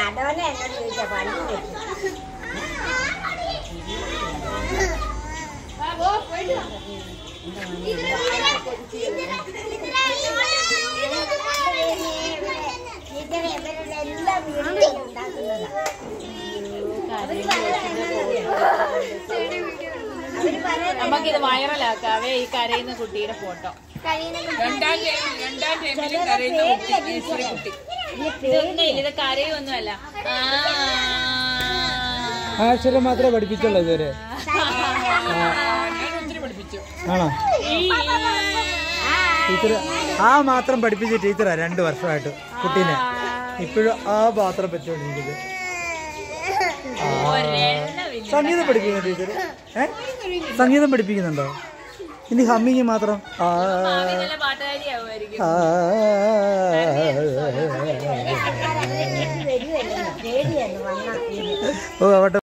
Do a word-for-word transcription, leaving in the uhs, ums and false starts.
നമുക്കിത് വൈറലാക്കാവേ ഈ കരയുന്ന കുട്ടിയുടെ ഫോട്ടോ. ഇത് കരയൊന്നുമല്ല, അക്ഷരം മാത്രമേ പഠിപ്പിച്ചുള്ളൂ ഇതുവരെ. ആണോ ടീച്ചർ? ആ മാത്രം പഠിപ്പിച്ച ടീച്ചറാ രണ്ടു വർഷമായിട്ട് കുട്ടീനെ. ഇപ്പോഴും ആ മാത്രം പറ്റുകൊണ്ടിരിക്കുന്നത്. സംഗീതം പഠിപ്പിക്കുന്ന ടീച്ചർ ഏ സംഗീതം പഠിപ്പിക്കുന്നുണ്ടോ? ഇനി ഹമ്മിങ് മാത്രം. ഓ ആവട്ടെ.